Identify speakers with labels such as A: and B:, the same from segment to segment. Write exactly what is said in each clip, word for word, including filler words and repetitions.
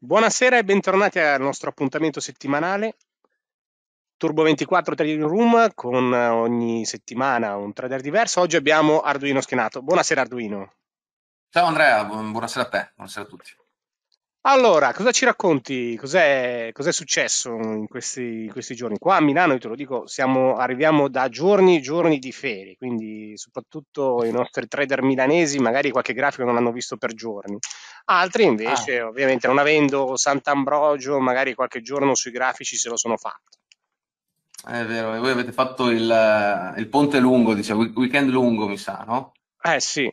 A: Buonasera e bentornati al nostro appuntamento settimanale Turbo ventiquattro Trading Room con ogni settimana un trader diverso. Oggi abbiamo Arduino Schenato. Buonasera Arduino.
B: Ciao Andrea, bu- buonasera a te, buonasera a tutti.
A: Allora, cosa ci racconti? Cos'è, cos'è successo in questi, in questi giorni? Qua a Milano, io te lo dico, siamo, arriviamo da giorni, giorni di ferie, quindi soprattutto i nostri trader milanesi magari qualche grafico non l'hanno visto per giorni. Altri
B: Ah,
A: invece, ovviamente, non avendo Sant'Ambrogio, magari qualche giorno sui grafici se lo sono fatto.
B: è vero, e voi avete fatto il, eh, il ponte lungo, dice, week- weekend lungo, mi sa, no?
A: Eh sì.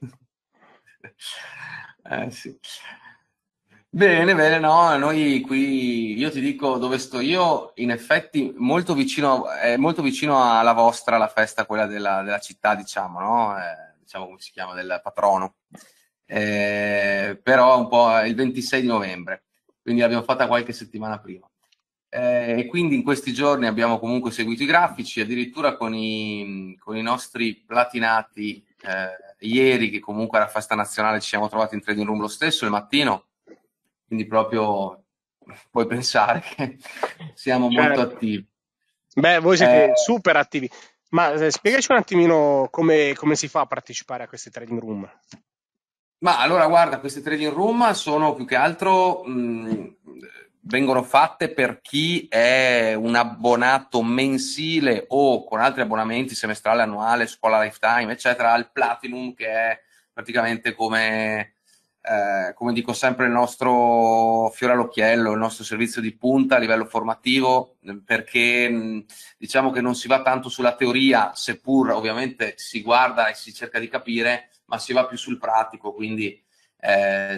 B: Eh sì. Bene, bene, no, noi qui, io ti dico dove sto io, in effetti molto vicino, è molto vicino alla vostra, la festa, quella della, della città, diciamo, no? Eh, diciamo come si chiama, del patrono. Eh, però un po' il ventisei di novembre, quindi l'abbiamo fatta qualche settimana prima. Eh, e quindi in questi giorni abbiamo comunque seguito i grafici, addirittura con i, con i nostri platinati eh, ieri, che comunque alla festa nazionale ci siamo trovati in trading room lo stesso il mattino, quindi proprio puoi pensare che siamo molto
A: Certo.
B: attivi.
A: Beh, voi
B: Eh,
A: siete super attivi. Ma eh, spiegaci un attimino come, come si fa a partecipare a queste trading room.
B: Ma allora guarda, queste trading room sono più che altro, mh, vengono fatte per chi è un abbonato mensile o con altri abbonamenti semestrale, annuale, scuola lifetime, eccetera, al Platinum, che è praticamente come, eh, come dico sempre, il nostro fiore all'occhiello, il nostro servizio di punta a livello formativo, perché mh, diciamo che non si va tanto sulla teoria, seppur ovviamente si guarda e si cerca di capire, ma si va più sul pratico, quindi eh,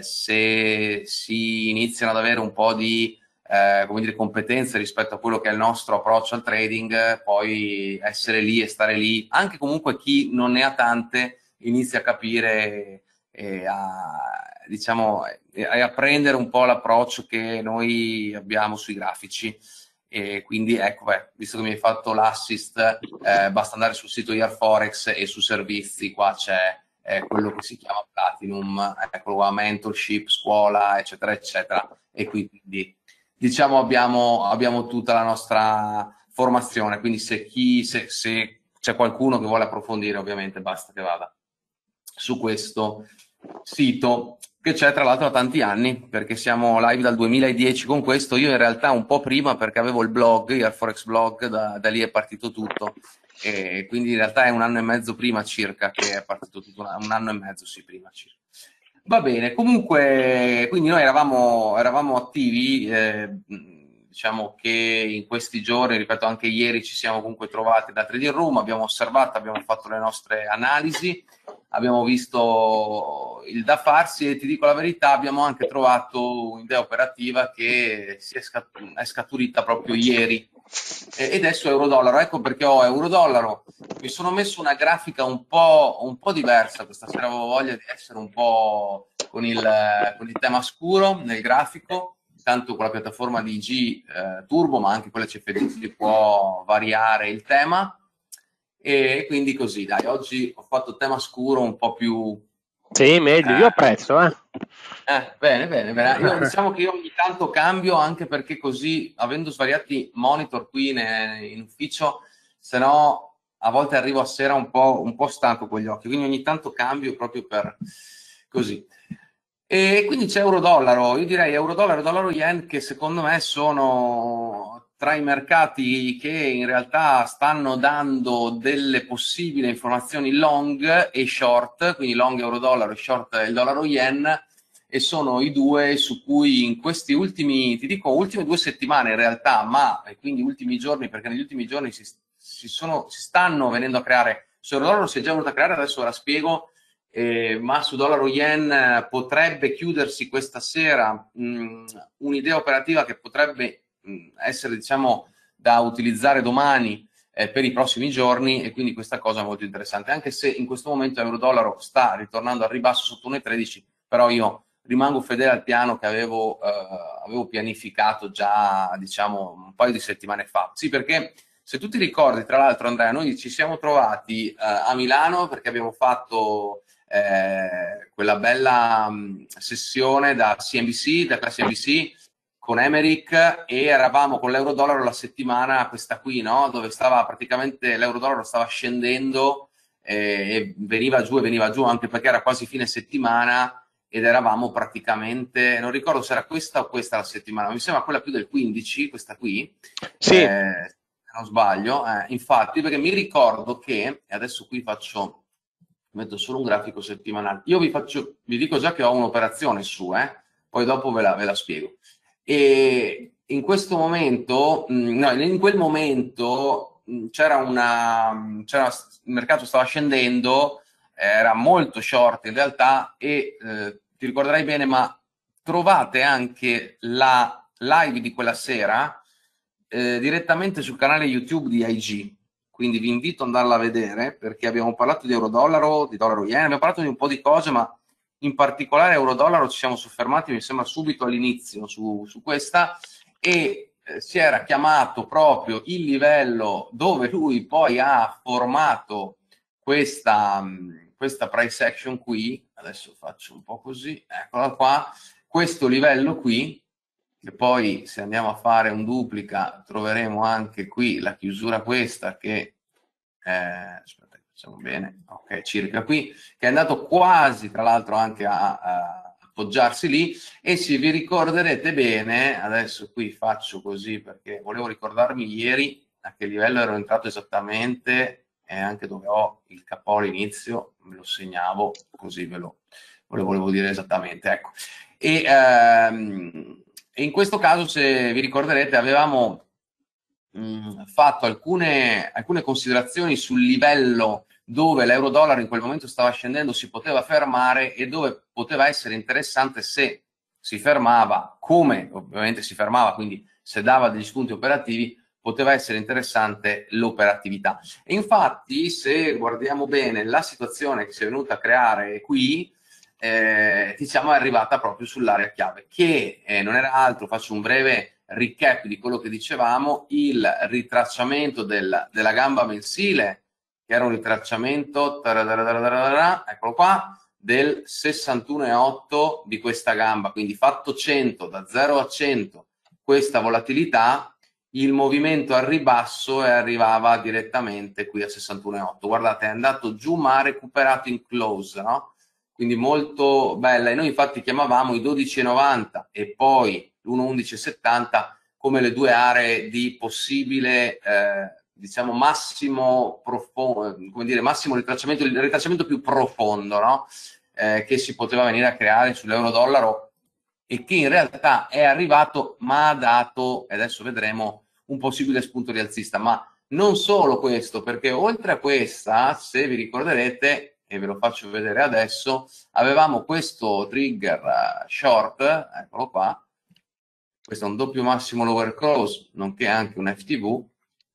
B: se si iniziano ad avere un po' di eh, come dire, competenze rispetto a quello che è il nostro approccio al trading, poi essere lì e stare lì, anche comunque chi non ne ha tante, inizia a capire e a, diciamo, e a prendere un po' l'approccio che noi abbiamo sui grafici. E quindi ecco, beh, visto che mi hai fatto l'assist, eh, basta andare sul sito Airforex e su servizi, qua c'è eh, quello che si chiama Platinum, ecco qua, mentorship, scuola, eccetera, eccetera. E quindi diciamo abbiamo, abbiamo tutta la nostra formazione, quindi se, chi, se, se c'è qualcuno che vuole approfondire, ovviamente basta che vada su questo sito che c'è tra l'altro da tanti anni, perché siamo live dal duemiladieci con questo. Io in realtà un po' prima, perché avevo il blog, il Forex blog, da, da lì è partito tutto, e quindi in realtà è un anno e mezzo prima circa che è partito tutto, un anno e mezzo sì, prima circa. Va bene, comunque, quindi noi eravamo, eravamo attivi, eh, diciamo che in questi giorni, ripeto, anche ieri ci siamo comunque trovati da Trading Room, abbiamo osservato, abbiamo fatto le nostre analisi, abbiamo visto il da farsi e ti dico la verità, abbiamo anche trovato un'idea operativa che si è, scat- è scaturita proprio ieri, e- ed è su Eurodollaro. Ecco perché ho Eurodollaro. Mi sono messo una grafica un po', un po' diversa questa sera, avevo voglia di essere un po' con il, con il tema scuro nel grafico, tanto con la piattaforma di G eh, Turbo, ma anche con la C F D si può variare il tema. E quindi così, dai, oggi ho fatto tema scuro un po' più...
A: Sì, meglio, io
B: Eh,
A: apprezzo, eh.
B: eh, bene, bene, bene. Io diciamo che io ogni tanto cambio anche perché così, avendo svariati monitor qui in, in ufficio, se no a volte arrivo a sera un po', un po' stanco con gli occhi, quindi ogni tanto cambio proprio per così. E quindi c'è euro-dollaro, io direi euro-dollaro e dollaro-yen che secondo me sono tra i mercati che in realtà stanno dando delle possibili informazioni long e short, quindi long euro-dollaro e short il dollaro-yen, e sono i due su cui in questi ultimi, ti dico, ultime due settimane in realtà, ma e quindi ultimi giorni, perché negli ultimi giorni si, si, sono, si stanno venendo a creare, su euro-dollaro si è già venuto a creare, adesso ve la spiego, eh, ma su dollaro yen eh, potrebbe chiudersi questa sera un'idea operativa che potrebbe mh, essere, diciamo, da utilizzare domani eh, per i prossimi giorni, e quindi questa cosa è molto interessante, anche se in questo momento euro-dollaro sta ritornando al ribasso sotto uno virgola tredici, però io rimango fedele al piano che avevo, eh, avevo pianificato già, diciamo, un paio di settimane fa. Sì, perché se tu ti ricordi, tra l'altro, Andrea, noi ci siamo trovati eh, a Milano perché abbiamo fatto eh, quella bella mh, sessione da C N B C, da classe N B C, con Emerick e eravamo con l'euro-dollaro la settimana questa qui, no? Dove stava praticamente l'euro-dollaro stava scendendo eh, e veniva giù e veniva giù, anche perché era quasi fine settimana ed eravamo praticamente, non ricordo se era questa o questa la settimana, mi sembra quella più del quindici, questa qui,
A: Sì,
B: eh, se non sbaglio, eh, infatti, perché mi ricordo che, e adesso qui faccio, metto solo un grafico settimanale, io vi faccio, vi dico già che ho un'operazione su, eh, poi dopo ve la, ve la spiego. E in questo momento, no, in quel momento c'era una, c'era, il mercato stava scendendo, era molto short in realtà e eh, ti ricorderai bene, ma trovate anche la live di quella sera eh, direttamente sul canale YouTube di I G, quindi vi invito ad andarla a vedere perché abbiamo parlato di euro-dollaro, di dollaro-yen, abbiamo parlato di un po' di cose, ma in particolare euro-dollaro ci siamo soffermati, mi sembra, subito all'inizio su, su questa e eh, si era chiamato proprio il livello dove lui poi ha formato questa, questa price action qui, adesso faccio un po' così, eccola qua, questo livello qui, che poi se andiamo a fare un duplica troveremo anche qui la chiusura questa che, eh, aspetta, facciamo bene, ok, circa qui, che è andato quasi tra l'altro anche a, a appoggiarsi lì e se vi ricorderete bene, adesso qui faccio così perché volevo ricordarmi ieri a che livello ero entrato esattamente e anche dove ho il K O all'inizio, me lo segnavo così ve lo, ve lo volevo dire esattamente, ecco. E, ehm, in questo caso, se vi ricorderete, avevamo mh, fatto alcune, alcune considerazioni sul livello dove l'euro-dollaro in quel momento stava scendendo, si poteva fermare e dove poteva essere interessante se si fermava, come ovviamente si fermava, quindi se dava degli spunti operativi, poteva essere interessante l'operatività. E infatti, se guardiamo bene la situazione che si è venuta a creare qui, eh, diciamo è arrivata proprio sull'area chiave, che eh, non era altro, faccio un breve recap di quello che dicevamo, il ritracciamento del, della gamba mensile, che era un ritracciamento, eccolo qua, del sessantuno virgola otto di questa gamba, quindi fatto cento, da zero a cento, questa volatilità, il movimento al ribasso e arrivava direttamente qui a sessantuno virgola otto. Guardate, è andato giù ma ha recuperato in close, no? Quindi molto bella, e noi infatti chiamavamo i dodici virgola novanta e poi l'uno virgola undici settanta come le due aree di possibile eh, diciamo massimo profondo, come dire, massimo ritracciamento, il ritracciamento più profondo, no? Eh, che si poteva venire a creare sull'euro-dollaro e che in realtà è arrivato ma ha dato, e adesso vedremo, un possibile spunto rialzista. Ma non solo questo, perché oltre a questa, se vi ricorderete, e ve lo faccio vedere adesso, avevamo questo trigger uh, short, eccolo qua, questo è un doppio massimo lower close, nonché anche un F T V,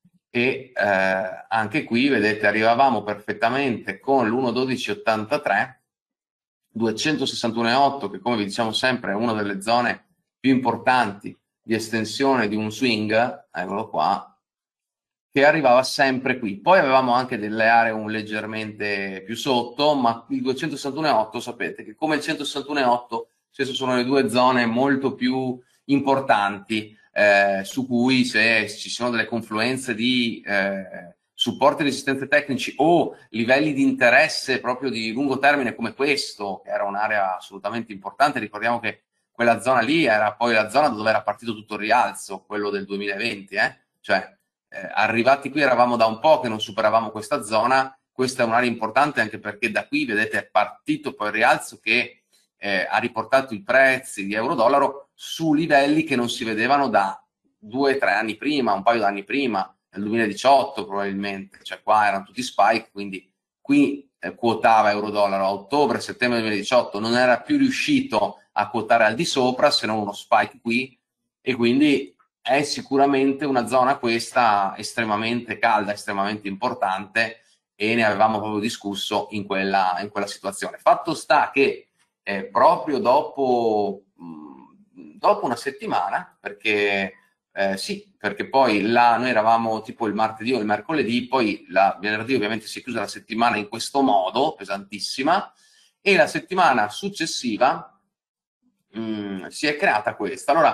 B: e eh, anche qui, vedete, arrivavamo perfettamente con l'uno dodici ottantatré, duecentosessantuno virgola otto, che come vi diciamo sempre è una delle zone più importanti di estensione di un swing, eccolo qua, che arrivava sempre qui. Poi avevamo anche delle aree un leggermente più sotto, ma il duecentosessantuno virgola otto sapete che come il centosessantuno virgola otto spesso sono le due zone molto più importanti eh, su cui se ci sono delle confluenze di eh, supporti e resistenze tecnici o livelli di interesse proprio di lungo termine come questo, che era un'area assolutamente importante, ricordiamo che quella zona lì era poi la zona dove era partito tutto il rialzo, quello del duemilaventi, eh? Cioè Eh, arrivati qui eravamo da un po' che non superavamo questa zona, questa è un'area importante anche perché da qui vedete è partito poi il rialzo che eh, ha riportato i prezzi di euro-dollaro su livelli che non si vedevano da due o tre anni prima, un paio d'anni prima, nel duemiladiciotto probabilmente, cioè qua erano tutti spike, quindi qui eh, quotava euro-dollaro a ottobre-settembre duemiladiciotto, non era più riuscito a quotare al di sopra se non uno spike qui e quindi è sicuramente una zona questa estremamente calda, estremamente importante e ne avevamo proprio discusso in quella, in quella situazione. Fatto sta che eh, proprio dopo, mh, dopo una settimana, perché eh, sì, perché poi là noi eravamo tipo il martedì o il mercoledì, poi la venerdì ovviamente si è chiusa la settimana in questo modo, pesantissima, e la settimana successiva mh, si è creata questa. Allora,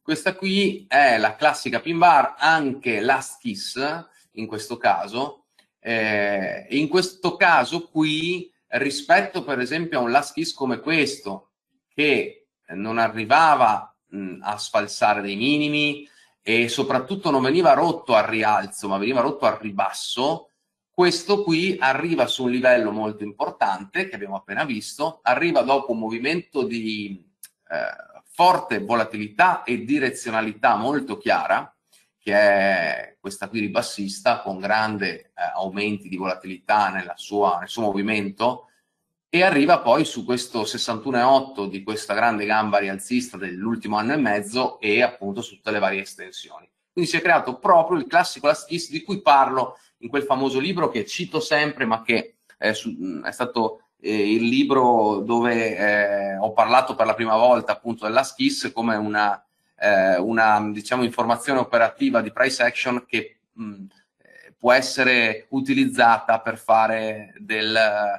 B: questa qui è la classica pin bar, anche last kiss in questo caso, eh, in questo caso qui rispetto per esempio a un last kiss come questo, che non arrivava mh, a sfalsare dei minimi e soprattutto non veniva rotto al rialzo, ma veniva rotto al ribasso, questo qui arriva su un livello molto importante che abbiamo appena visto, arriva dopo un movimento di eh, forte volatilità e direzionalità molto chiara, che è questa qui ribassista con grandi eh, aumenti di volatilità nella sua, nel suo movimento, e arriva poi su questo sessantuno virgola otto di questa grande gamba rialzista dell'ultimo anno e mezzo e appunto su tutte le varie estensioni. Quindi si è creato proprio il classico last kiss di cui parlo in quel famoso libro che cito sempre, ma che è, su, è stato eh, il libro dove eh, ho parlato per la prima volta appunto del last kiss come una, eh, una diciamo, informazione operativa di price action che mh, può essere utilizzata per fare del...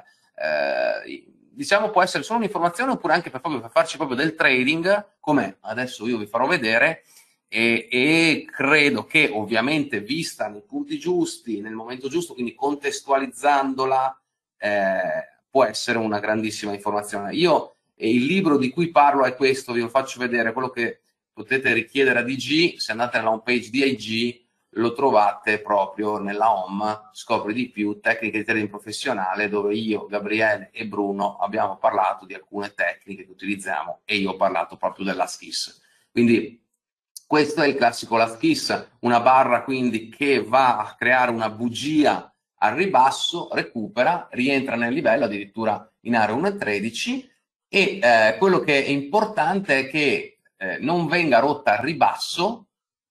B: Eh, diciamo può essere solo un'informazione oppure anche per, proprio, per farci proprio del trading, come adesso io vi farò vedere, e, e credo che ovviamente vista nei punti giusti, nel momento giusto, quindi contestualizzandola, eh, può essere una grandissima informazione. Io, eh, il libro di cui parlo è questo, vi lo faccio vedere, quello che potete richiedere a D G, se andate nella home page di I G, lo trovate proprio nella home, scopri di più, tecniche di trading professionale, dove io, Gabriele e Bruno abbiamo parlato di alcune tecniche che utilizziamo e io ho parlato proprio dell'last kiss. Quindi questo è il classico last kiss, una barra quindi che va a creare una bugia al ribasso, recupera, rientra nel livello addirittura in area uno virgola tredici e eh, quello che è importante è che eh, non venga rotta al ribasso,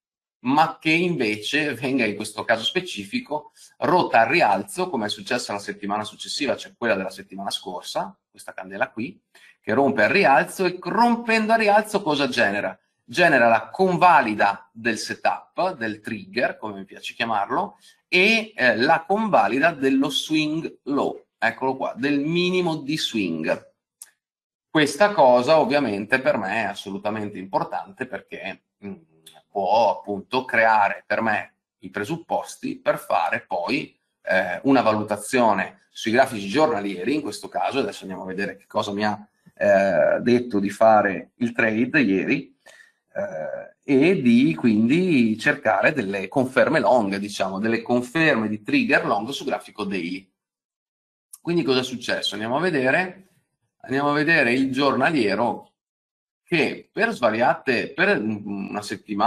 B: ma che invece venga in questo caso specifico rotta al rialzo, come è successo la settimana successiva, cioè quella della settimana scorsa, questa candela qui, che rompe al rialzo e rompendo al rialzo cosa genera? Genera la convalida del setup, del trigger, come mi piace chiamarlo, e eh, la convalida dello swing low, eccolo qua, del minimo di swing. Questa cosa ovviamente per me è assolutamente importante perché mh, può appunto creare per me i presupposti per fare poi eh, una valutazione sui grafici giornalieri, in questo caso, adesso andiamo a vedere che cosa mi ha eh, detto di fare il trade ieri, eh, e di quindi cercare delle conferme long, diciamo, delle conferme di trigger long su grafico daily. Quindi cosa è successo? Andiamo a vedere, andiamo a vedere il giornaliero che per svariate, per una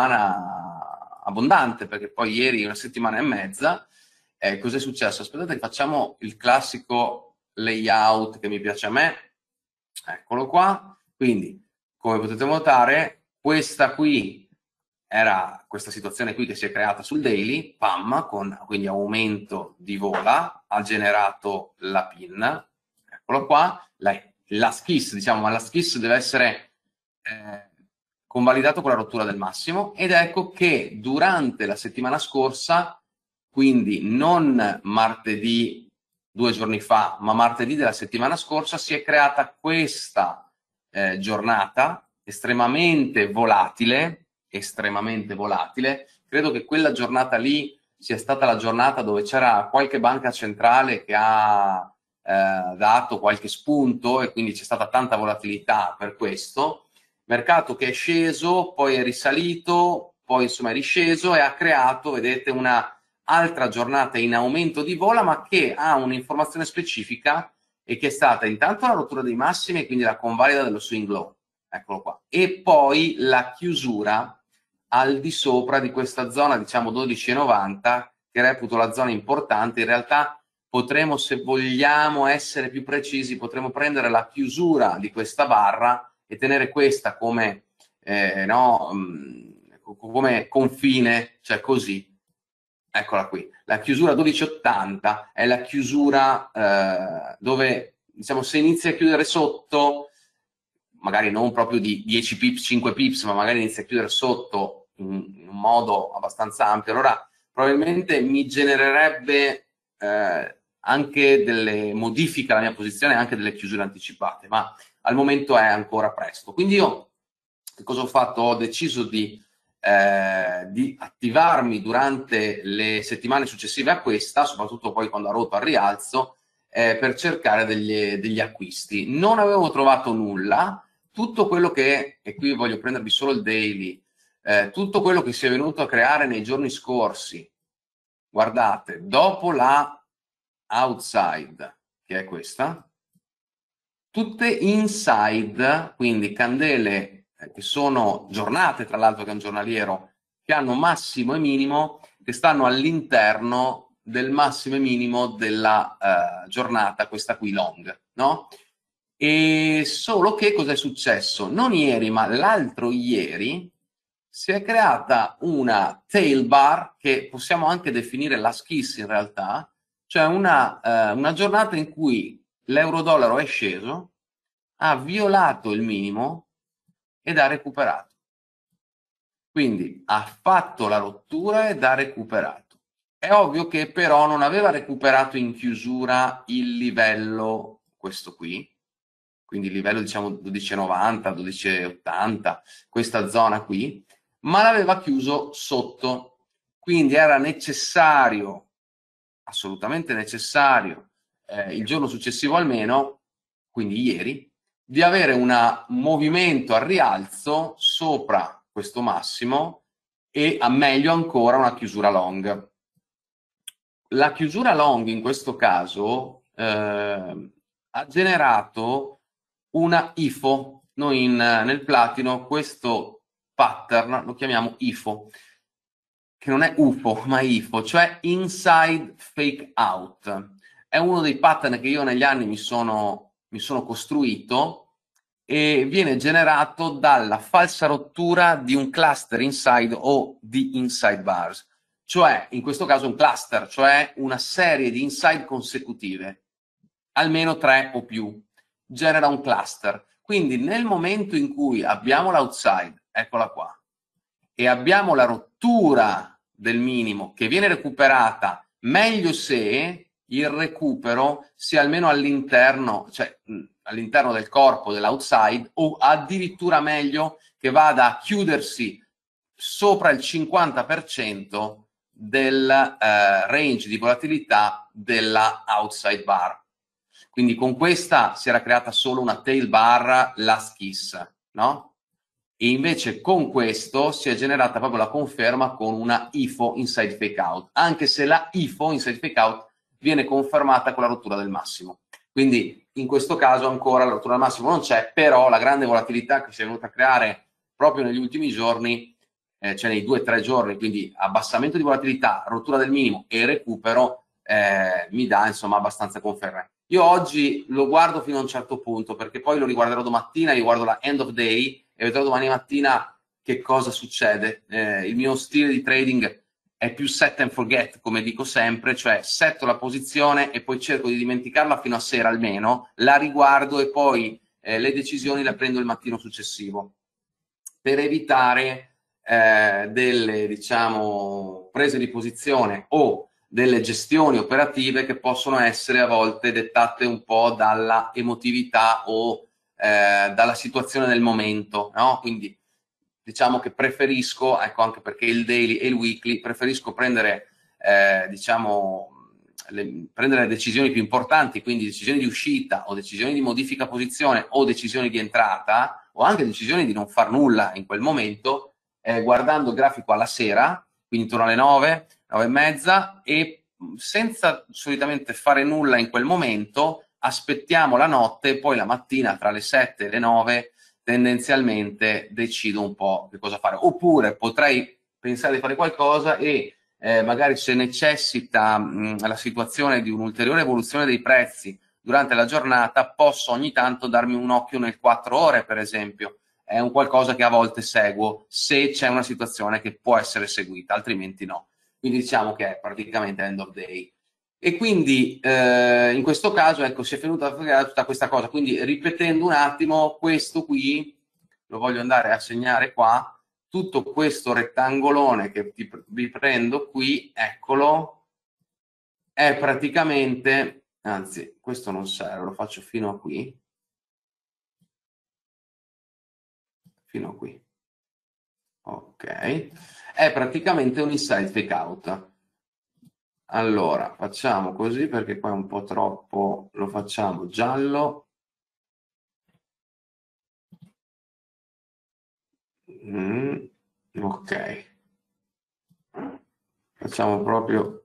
B: settimana abbondante, perché poi ieri una settimana e mezza, eh, cosa è successo? Aspettate che facciamo il classico layout che mi piace a me, eccolo qua. Quindi come potete notare questa qui era questa situazione qui che si è creata sul daily, pam, con quindi aumento di vola, ha generato la pin, eccolo qua, la, la schiss, diciamo, ma la schiss deve essere eh, convalidato con la rottura del massimo, ed ecco che durante la settimana scorsa, quindi non martedì due giorni fa, ma martedì della settimana scorsa, si è creata questa eh, giornata estremamente volatile, estremamente volatile. Credo che quella giornata lì sia stata la giornata dove c'era qualche banca centrale che ha eh, dato qualche spunto e quindi c'è stata tanta volatilità per questo. Mercato che è sceso, poi è risalito, poi insomma è risceso e ha creato, vedete, una altra giornata in aumento di vola, ma che ha un'informazione specifica e che è stata intanto la rottura dei massimi e quindi la convalida dello swing low, eccolo qua, e poi la chiusura al di sopra di questa zona, diciamo dodici virgola novanta, che reputo la zona importante. In realtà potremo, se vogliamo essere più precisi, potremo prendere la chiusura di questa barra e tenere questa come, eh, no, come confine, cioè così. Eccola qui, la chiusura dodici virgola ottanta è la chiusura eh, dove, diciamo, se inizia a chiudere sotto, magari non proprio di dieci pips, cinque pips, ma magari inizia a chiudere sotto in, in un modo abbastanza ampio, allora probabilmente mi genererebbe eh, anche delle modifiche alla mia posizione, anche delle chiusure anticipate, ma al momento è ancora presto. Quindi io che cosa ho fatto? Ho deciso di, eh, di attivarmi durante le settimane successive a questa, soprattutto poi quando ha rotto al rialzo, eh, per cercare degli, degli acquisti. Non avevo trovato nulla, tutto quello che, e qui voglio prendervi solo il daily, eh, tutto quello che si è venuto a creare nei giorni scorsi, guardate, dopo la outside, che è questa, tutte inside, quindi candele eh, che sono giornate, tra l'altro che è un giornaliero, che hanno massimo e minimo, che stanno all'interno del massimo e minimo della eh, giornata, questa qui long, no? E solo che cosa è successo? Non ieri, ma l'altro ieri si è creata una tail bar, che possiamo anche definire la schiss in realtà, cioè una, eh, una giornata in cui l'euro-dollaro è sceso, ha violato il minimo ed ha recuperato. Quindi ha fatto la rottura ed ha recuperato. È ovvio che però non aveva recuperato in chiusura il livello, questo qui, quindi il livello diciamo dodici e novanta, dodici e ottanta, questa zona qui, ma l'aveva chiuso sotto. Quindi era necessario, assolutamente necessario, eh, il giorno successivo almeno, quindi ieri, di avere un movimento al rialzo sopra questo massimo e a meglio ancora una chiusura long. La chiusura long in questo caso eh, ha generato una I F O. Noi in, nel platino questo pattern lo chiamiamo I F O, che non è U F O ma I F O, cioè Inside Fake Out. È uno dei pattern che io negli anni mi sono, mi sono costruito e viene generato dalla falsa rottura di un cluster inside o di inside bars, cioè in questo caso un cluster, cioè una serie di inside consecutive, almeno tre o più, genera un cluster. Quindi nel momento in cui abbiamo l'outside, eccola qua, e abbiamo la rottura del minimo che viene recuperata, meglio se il recupero sia almeno all'interno, cioè all'interno del corpo dell'outside, o addirittura meglio che vada a chiudersi sopra il cinquanta per cento del eh, range di volatilità della outside bar. Quindi con questa si era creata solo una tail bar last kiss, no? E invece con questo si è generata proprio la conferma con una I F O inside fake out, anche se la I F O inside fake out viene confermata con la rottura del massimo. Quindi in questo caso ancora la rottura del massimo non c'è, però la grande volatilità che si è venuta a creare proprio negli ultimi giorni, eh, cioè nei due o tre giorni, quindi abbassamento di volatilità, rottura del minimo e recupero, eh, mi dà insomma abbastanza conferma. Io oggi lo guardo fino a un certo punto, perché poi lo riguarderò domattina, io guardo la end of day e vedrò domani mattina che cosa succede. Eh, il mio stile di trading è più set and forget, come dico sempre, cioè setto la posizione e poi cerco di dimenticarla fino a sera almeno, la riguardo e poi eh, le decisioni le prendo il mattino successivo, per evitare eh, delle, diciamo, prese di posizione o delle gestioni operative che possono essere a volte dettate un po' dalla emotività o eh, dalla situazione del momento, no? Quindi diciamo che preferisco, ecco, anche perché il daily e il weekly, preferisco prendere, eh, diciamo, le, prendere le decisioni più importanti, quindi decisioni di uscita o decisioni di modifica posizione o decisioni di entrata o anche decisioni di non far nulla in quel momento, eh, guardando il grafico alla sera, quindi intorno alle nove, nove e mezza, e senza solitamente fare nulla in quel momento, aspettiamo la notte e poi la mattina tra le sette e le nove tendenzialmente decido un po' che cosa fare. Oppure potrei pensare di fare qualcosa e eh, magari se necessita mh, la situazione di un'ulteriore evoluzione dei prezzi durante la giornata, posso ogni tanto darmi un occhio nel quattro ore, per esempio. È un qualcosa che a volte seguo se c'è una situazione che può essere seguita, altrimenti no. Quindi diciamo che è praticamente end of day. E quindi eh, in questo caso ecco, si è venuta a fare tutta questa cosa. Quindi ripetendo un attimo, questo qui lo voglio andare a segnare qua, tutto questo rettangolone che ti, vi prendo qui, eccolo, è praticamente, anzi questo non serve, lo faccio fino a qui, fino a qui. Ok, è praticamente un inside fake out. Allora, facciamo così perché qua è un po' troppo, lo facciamo giallo. Mm, ok, facciamo proprio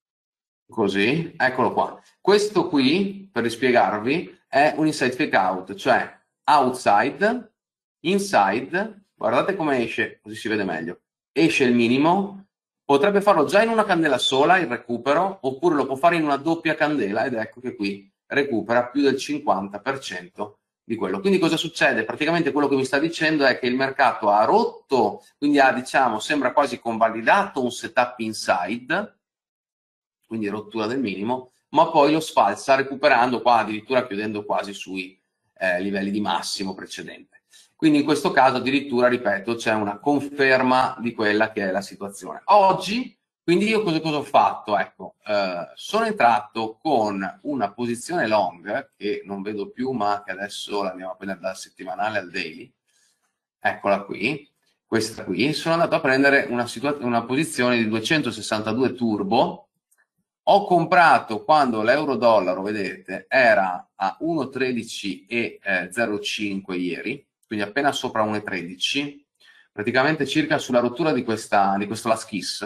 B: così, eccolo qua. Questo qui, per rispiegarvi, è un inside fake out, cioè outside, inside, guardate come esce, così si vede meglio, esce il minimo, potrebbe farlo già in una candela sola, il recupero, oppure lo può fare in una doppia candela, ed ecco che qui recupera più del cinquanta per cento di quello. Quindi cosa succede? Praticamente quello che mi sta dicendo è che il mercato ha rotto, quindi ha, diciamo, sembra quasi convalidato un setup inside, quindi rottura del minimo, ma poi lo sfalsa recuperando qua, addirittura chiudendo quasi sui eh, livelli di massimo precedente. Quindi in questo caso addirittura, ripeto, c'è una conferma di quella che è la situazione. Oggi, quindi io cosa, cosa ho fatto? Ecco, eh, sono entrato con una posizione long, che non vedo più, ma che adesso la andiamo a prendere dal settimanale al daily, eccola qui, questa qui, sono andato a prendere una, una posizione di duecentosessantadue turbo. Ho comprato quando l'euro-dollaro, vedete, era a uno virgola tredici zero cinque ieri, quindi appena sopra uno virgola tredici, praticamente circa sulla rottura di, questa, di questo last kiss,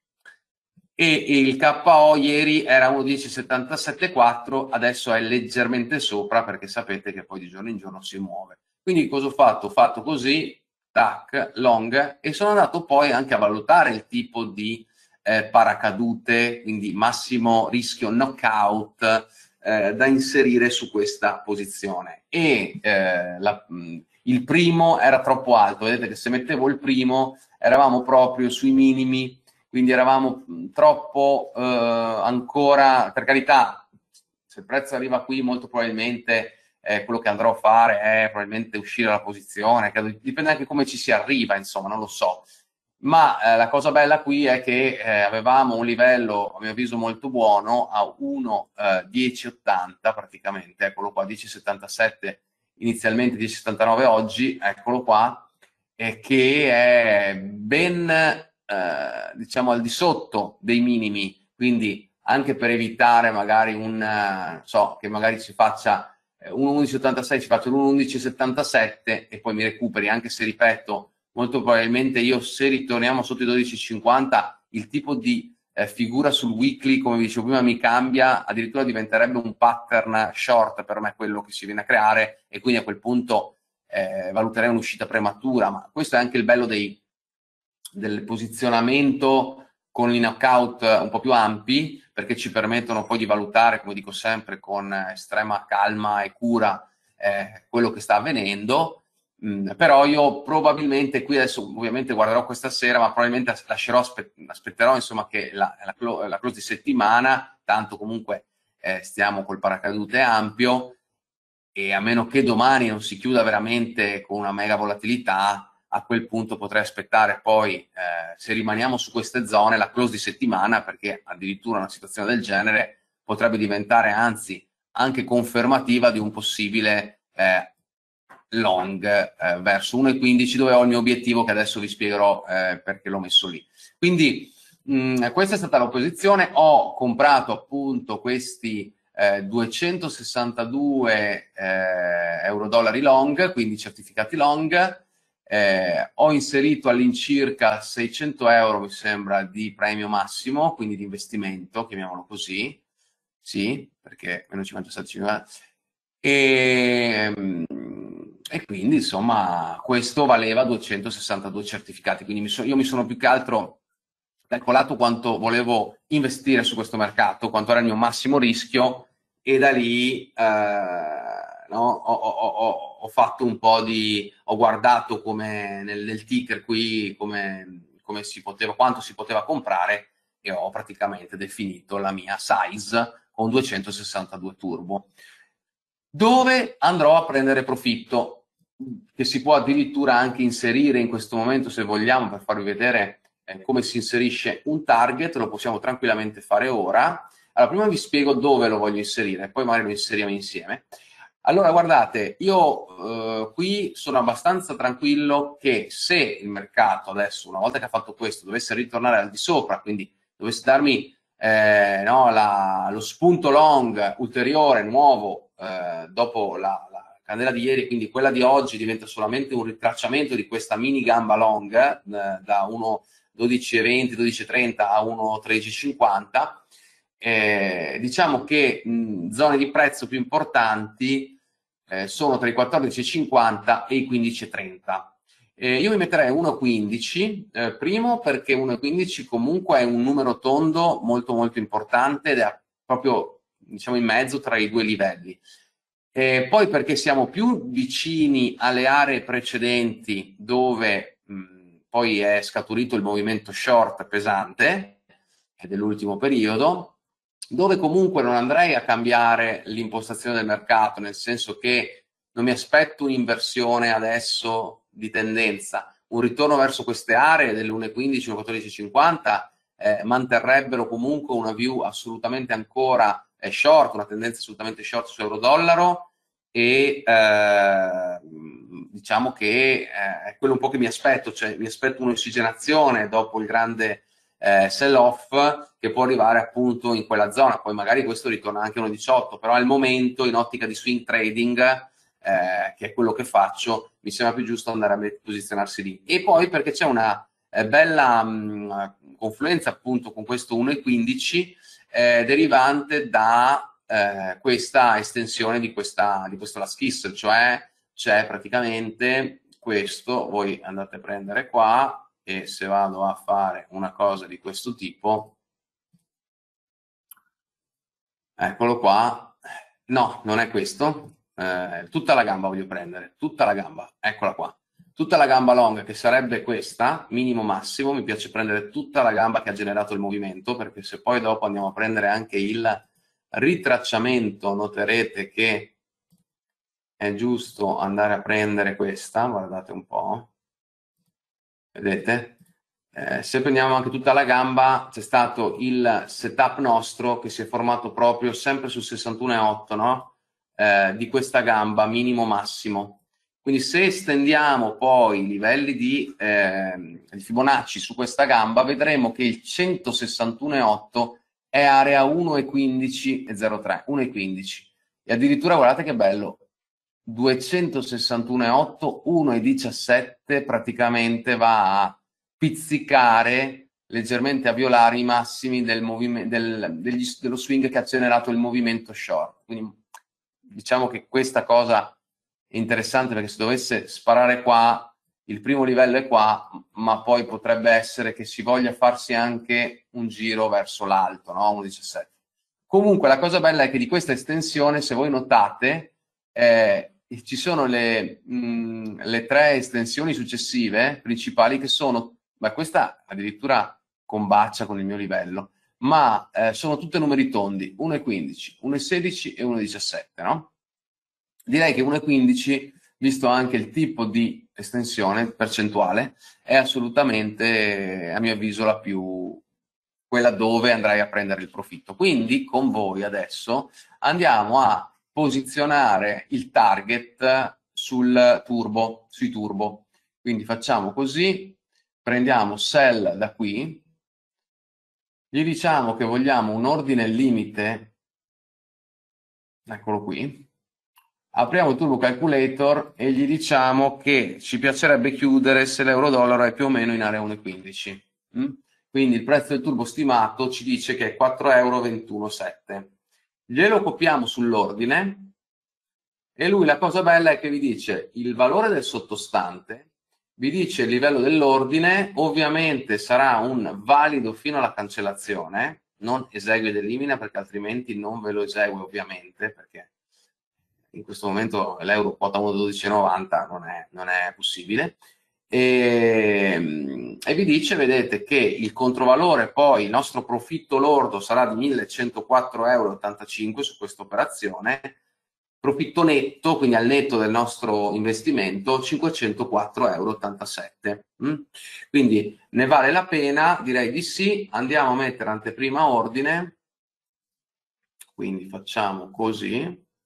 B: e il K O ieri era uno virgola dieci settantasette quattro, adesso è leggermente sopra perché sapete che poi di giorno in giorno si muove. Quindi cosa ho fatto? Ho fatto così, tac, long, e sono andato poi anche a valutare il tipo di eh, paracadute, quindi massimo rischio knockout eh, da inserire su questa posizione. E eh, la, mh, il primo era troppo alto, vedete che se mettevo il primo eravamo proprio sui minimi, quindi eravamo troppo eh, ancora, per carità, se il prezzo arriva qui molto probabilmente eh, quello che andrò a fare è probabilmente uscire dalla posizione, che dipende anche come ci si arriva, insomma, non lo so. Ma eh, la cosa bella qui è che eh, avevamo un livello, a mio avviso, molto buono a uno virgola dieci ottanta praticamente, eccolo qua, dieci virgola settantasette inizialmente, dieci virgola settantanove oggi, eccolo qua, e che è ben, eh, diciamo, al di sotto dei minimi, quindi anche per evitare magari un, eh, so, che magari si faccia eh, un undici virgola ottantasei, si faccia un undici virgola settantasette e poi mi recuperi, anche se, ripeto, molto probabilmente io, se ritorniamo sotto i dodici virgola cinquanta, il tipo di eh, figura sul weekly, come vi dicevo prima, mi cambia, addirittura diventerebbe un pattern short per me quello che si viene a creare, e quindi a quel punto eh, valuterei un'uscita prematura. Ma questo è anche il bello dei, del posizionamento con i knockout un po' più ampi, perché ci permettono poi di valutare, come dico sempre, con estrema calma e cura eh, quello che sta avvenendo. Mm, però io probabilmente qui adesso ovviamente guarderò questa sera, ma probabilmente lascerò, aspe aspetterò insomma che la, la, clo la close di settimana, tanto comunque eh, stiamo col paracadute ampio, e a meno che domani non si chiuda veramente con una mega volatilità, a quel punto potrei aspettare poi, eh, se rimaniamo su queste zone, la close di settimana, perché addirittura una situazione del genere potrebbe diventare anzi anche confermativa di un possibile eh, long eh, verso uno virgola quindici, dove ho il mio obiettivo, che adesso vi spiegherò eh, perché l'ho messo lì. Quindi mh, questa è stata la posizione. Ho comprato appunto questi eh, duecentosessantadue eh, euro dollari long, quindi certificati long. Eh, ho inserito all'incirca seicento euro, mi sembra, di premio massimo, quindi di investimento, chiamiamolo così, sì, perché meno cinquantasette, e, e quindi insomma questo valeva duecentosessantadue certificati, quindi mi so, io mi sono più che altro calcolato quanto volevo investire su questo mercato, quanto era il mio massimo rischio, e da lì eh, no, ho, ho, ho, ho fatto un po' di, ho guardato come nel, nel ticker qui come, come si poteva, quanto si poteva comprare, e ho praticamente definito la mia size con duecentosessantadue turbo, dove andrò a prendere profitto, che si può addirittura anche inserire in questo momento, se vogliamo, per farvi vedere eh, come si inserisce un target. Lo possiamo tranquillamente fare ora. Allora, prima vi spiego dove lo voglio inserire, poi magari lo inseriamo insieme. Allora, guardate, io eh, qui sono abbastanza tranquillo che se il mercato adesso, una volta che ha fatto questo, dovesse ritornare al di sopra, quindi dovesse darmi eh, no, la- lo spunto long ulteriore, nuovo, eh, dopo la, la candela di ieri, quindi quella di oggi diventa solamente un ritracciamento di questa mini gamba long, eh, da uno dodici e venti, dodici e trenta a uno tredici e cinquanta. Eh, diciamo che mh, zone di prezzo più importanti eh, sono tra i quattordici e cinquanta e i quindici e trenta. Eh, io mi metterei uno virgola quindici, eh, primo perché uno virgola quindici comunque è un numero tondo molto molto importante ed è proprio, diciamo, in mezzo tra i due livelli. Eh, poi perché siamo più vicini alle aree precedenti dove mh, poi è scaturito il movimento short pesante, che è dell'ultimo periodo, dove comunque non andrei a cambiare l'impostazione del mercato, nel senso che non mi aspetto un'inversione adesso di tendenza. Un ritorno verso queste aree dell'uno virgola quindici, uno virgola quattordici cinquanta eh, manterrebbero comunque una view assolutamente ancora eh, short, una tendenza assolutamente short su euro-dollaro, e eh, diciamo che eh, è quello un po' che mi aspetto, cioè mi aspetto un'ossigenazione dopo il grande eh, sell-off che può arrivare appunto in quella zona. Poi magari questo ritorna anche a uno virgola diciotto, però al momento in ottica di swing trading, eh, che è quello che faccio, mi sembra più giusto andare a posizionarsi lì. E poi perché c'è una eh, bella mh, confluenza appunto con questo uno virgola quindici eh, derivante da eh, questa estensione di questa di questo last kiss, cioè c'è praticamente questo, voi andate a prendere qua, e se vado a fare una cosa di questo tipo, eccolo qua, no, non è questo, eh, tutta la gamba voglio prendere, tutta la gamba, eccola qua, tutta la gamba long, che sarebbe questa, minimo massimo. Mi piace prendere tutta la gamba che ha generato il movimento, perché se poi dopo andiamo a prendere anche il ritracciamento, noterete che è giusto andare a prendere questa, guardate un po', vedete? Eh, se prendiamo anche tutta la gamba, c'è stato il setup nostro che si è formato proprio sempre sul sessantuno virgola otto, no? Eh, di questa gamba minimo massimo. Quindi se estendiamo poi i livelli di, eh, di Fibonacci su questa gamba, vedremo che il centosessantuno virgola otto è area uno virgola quindici e zero tre, uno virgola quindici. E addirittura guardate che bello, duecentosessantuno virgola otto, uno virgola diciassette praticamente va a pizzicare, leggermente a violare i massimi del del, degli, dello swing che ha generato il movimento short. Quindi diciamo che questa cosa è interessante, perché se dovesse sparare qua, il primo livello è qua, ma poi potrebbe essere che si voglia farsi anche un giro verso l'alto, no? uno virgola diciassette. Comunque la cosa bella è che di questa estensione, se voi notate, eh, ci sono le, mh, le tre estensioni successive principali che sono, beh, questa addirittura combacia con il mio livello, ma eh, sono tutte numeri tondi, uno virgola quindici, uno virgola sedici e uno virgola diciassette, no? Direi che uno virgola quindici, visto anche il tipo di estensione percentuale, è assolutamente, a mio avviso, la più, quella dove andrai a prendere il profitto. Quindi con voi adesso andiamo a posizionare il target sul turbo, sui turbo. Quindi facciamo così, prendiamo sell da qui, gli diciamo che vogliamo un ordine limite, eccolo qui, apriamo il Turbo Calculator e gli diciamo che ci piacerebbe chiudere se l'euro-dollaro è più o meno in area uno virgola quindici. Mm? Quindi il prezzo del turbo stimato ci dice che è quattro virgola ventuno sette. Glielo copiamo sull'ordine e lui, la cosa bella è che vi dice il valore del sottostante, vi dice il livello dell'ordine, ovviamente sarà un valido fino alla cancellazione, non esegue ed elimina, perché altrimenti non ve lo esegue ovviamente, perché in questo momento l'euro quota uno virgola dodici novanta non è, non è possibile. E, e vi dice, vedete, che il controvalore, poi il nostro profitto lordo sarà di millecentoquattro virgola ottantacinque euro su questa operazione, profitto netto, quindi al netto del nostro investimento, cinquecentoquattro virgola ottantasette euro. Mm? Quindi ne vale la pena? Direi di sì. Andiamo a mettere anteprima ordine, quindi facciamo così,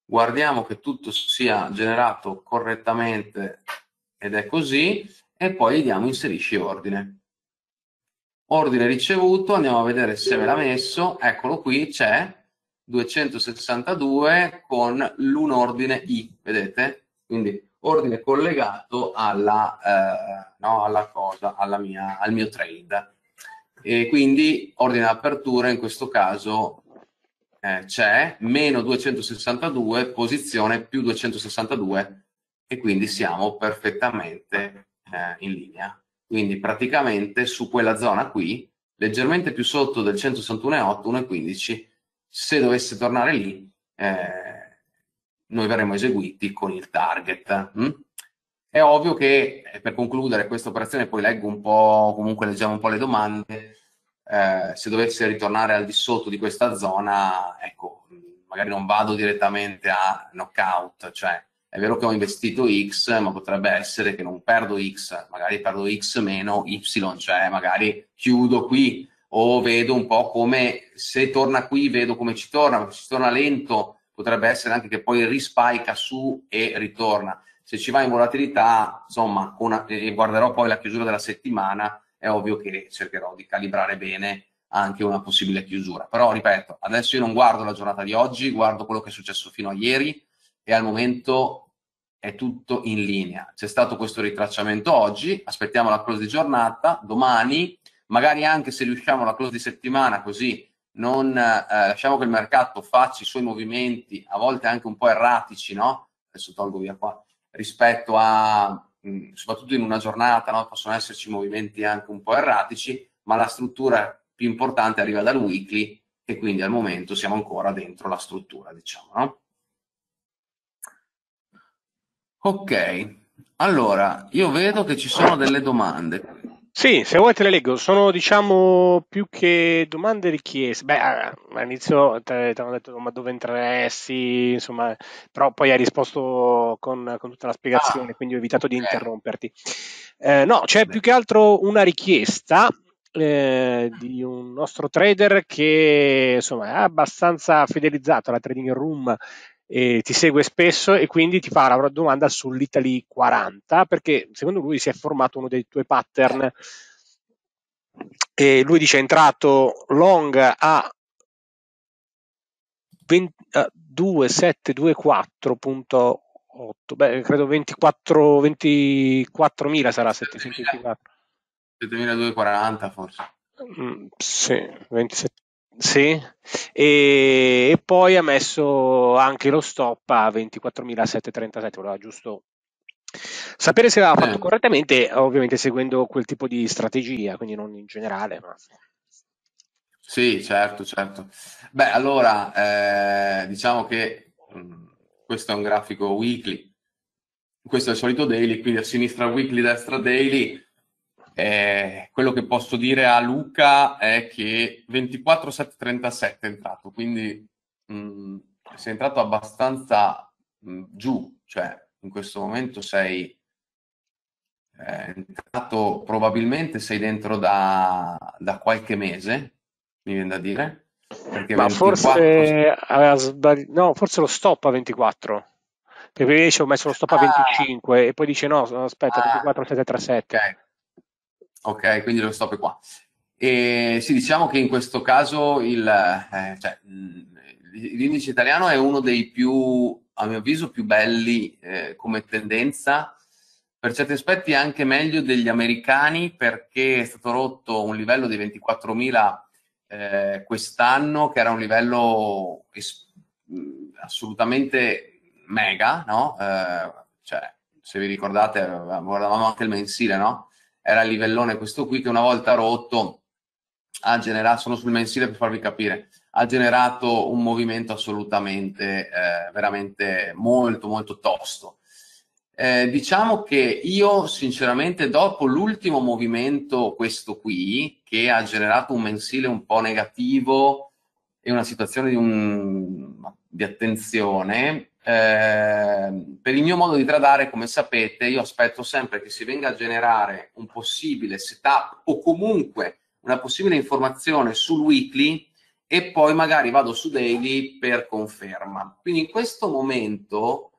B: guardiamo che tutto sia generato correttamente ed è così, e poi gli diamo inserisci ordine. Ordine ricevuto, andiamo a vedere se me l'ha messo, eccolo qui, c'è duecentosessantadue con l'un ordine I, vedete? Quindi ordine collegato alla, eh, no, alla cosa, alla mia, al mio trade. E quindi ordine d'apertura in questo caso eh, c'è, meno duecentosessantadue, posizione più duecentosessantadue, e quindi siamo perfettamente eh, in linea. Quindi praticamente su quella zona qui, leggermente più sotto del centosessantuno virgola otto, uno virgola quindici, se dovesse tornare lì, eh, noi verremo eseguiti con il target. Mm? È ovvio che, per concludere questa operazione, poi leggo un po', comunque leggiamo un po' le domande, eh, se dovesse ritornare al di sotto di questa zona, ecco, magari non vado direttamente a knockout, cioè è vero che ho investito X, ma potrebbe essere che non perdo X, magari perdo X meno Y, cioè magari chiudo qui, o vedo un po' come, se torna qui vedo come ci torna, se ci torna lento potrebbe essere anche che poi rispaica su e ritorna. Se ci va in volatilità, insomma, una, e guarderò poi la chiusura della settimana, è ovvio che cercherò di calibrare bene anche una possibile chiusura. Però, ripeto, adesso io non guardo la giornata di oggi, guardo quello che è successo fino a ieri, e al momento è tutto in linea. C'è stato questo ritracciamento oggi, aspettiamo la close di giornata, domani, magari anche se riusciamo alla close di settimana, così non eh, lasciamo che il mercato faccia i suoi movimenti, a volte anche un po' erratici, no? Adesso tolgo via qua, rispetto a, mh, soprattutto in una giornata, no? Possono esserci movimenti anche un po' erratici, ma la struttura più importante arriva dal weekly, e quindi al momento siamo ancora dentro la struttura, diciamo, no? Ok, allora, io vedo che ci sono delle domande.
A: Sì, se vuoi te le leggo, sono diciamo più che domande richieste. Beh, a- all'inizio te ti hanno detto ma dove entreresti, insomma, però poi hai risposto con, con tutta la spiegazione,
B: Ah,
A: quindi ho evitato di
B: ok.
A: interromperti. Eh, no, c'è più
B: Beh.
A: che altro una richiesta eh, di un nostro trader che insomma è abbastanza fidelizzato alla trading room e ti segue spesso e quindi ti fa la domanda sull'Italy quaranta perché secondo lui si è formato uno dei tuoi pattern e lui dice è entrato long a venti, a due sette due quattro punto otto, beh credo ventiquattro ventiquattromila sarà settecentoventiquattro.
B: settemiladuecentoquaranta forse.
A: Mm, sì, ventisette, sì. E, e poi ha messo anche lo stop a ventiquattromilasettecentotrentasette. Voleva giusto sapere se aveva fatto
B: Sì.
A: correttamente, ovviamente seguendo quel tipo di strategia, quindi non in generale. Ma...
B: Sì, certo, certo. Beh, allora, eh, diciamo che mh, questo è un grafico weekly, questo è il solito daily, quindi a sinistra weekly, a destra daily. Eh, quello che posso dire a Luca è che ventiquattromilasettecentotrentasette è entrato, quindi mh, sei entrato abbastanza mh, giù, cioè in questo momento sei eh, entrato, probabilmente sei dentro da, da qualche mese, mi viene da dire, perché
A: Ma
B: ventiquattro...
A: forse aveva sbagli- no, forse lo stop a ventiquattro. Perché invece ho messo lo stop a
B: Ah,
A: venticinque e poi dice no, aspetta,
B: ah,
A: ventiquattro settecentotrentasette.
B: ok, ok, quindi lo stop è qua. E sì, diciamo che in questo caso il, eh, cioè, mh, l'indice italiano è uno dei più, a mio avviso, più belli eh, come tendenza, per certi aspetti anche meglio degli americani, perché è stato rotto un livello di ventiquattromila eh, quest'anno, che era un livello es- mh, assolutamente mega, no? Eh, cioè, se vi ricordate, guardavamo anche il mensile, no? Era il livellone questo qui che una volta rotto ha generato, sono sul mensile per farvi capire, ha generato un movimento assolutamente, eh, veramente molto, molto tosto. Eh, diciamo che io sinceramente dopo l'ultimo movimento, questo qui, che ha generato un mensile un po' negativo e una situazione di, un, di attenzione, eh, per il mio modo di tradare, come sapete, io aspetto sempre che si venga a generare un possibile setup o comunque una possibile informazione sul weekly e poi magari vado su daily per conferma. Quindi in questo momento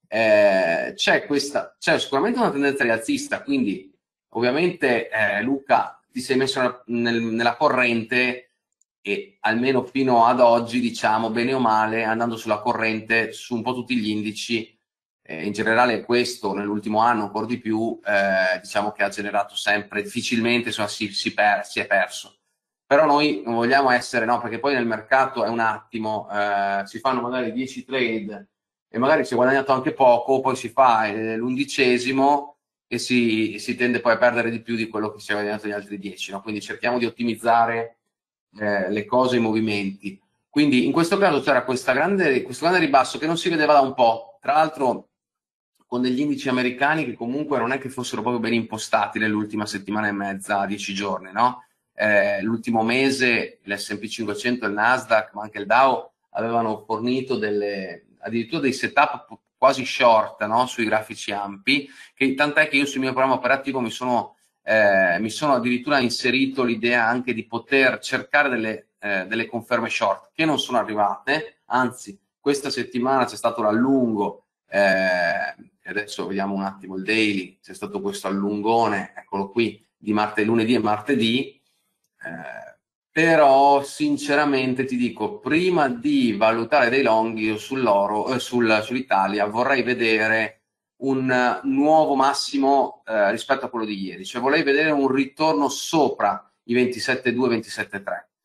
B: eh, c'è questa, c'è sicuramente una tendenza rialzista, quindi ovviamente eh, Luca ti sei messo nel, nel, nella corrente e almeno fino ad oggi, diciamo, bene o male, andando sulla corrente su un po' tutti gli indici, eh, in generale questo nell'ultimo anno ancora di più, eh, diciamo che ha generato sempre, difficilmente insomma, si, si, per, si è perso. Però noi non vogliamo essere, no, perché poi nel mercato è un attimo, eh, si fanno magari dieci trade e magari si è guadagnato anche poco, poi si fa eh, l'undicesimo e si, si tende poi a perdere di più di quello che si è guadagnato negli altri dieci, no? Quindi cerchiamo di ottimizzare eh, le cose, i movimenti. Quindi in questo caso c'era questa grande, questo grande ribasso che non si vedeva da un po', tra l'altro con degli indici americani che comunque non è che fossero proprio ben impostati nell'ultima settimana e mezza, dieci giorni, no? Eh, l'ultimo mese l'S and P cinquecento, il Nasdaq, ma anche il Dow avevano fornito delle, addirittura dei setup quasi short, no? Sui grafici ampi, che tant'è che io sul mio programma operativo mi sono, eh, mi sono addirittura inserito l'idea anche di poter cercare delle, eh, delle conferme short che non sono arrivate, anzi questa settimana c'è stato l'allungo, eh, adesso vediamo un attimo il daily, c'è stato questo allungone, eccolo qui, di martedì, lunedì e martedì. Eh, però sinceramente ti dico, prima di valutare dei long io sull'oro, eh, sul, sull'Italia vorrei vedere un nuovo massimo eh, rispetto a quello di ieri, cioè vorrei vedere un ritorno sopra i ventisette virgola due, ventisette virgola tre.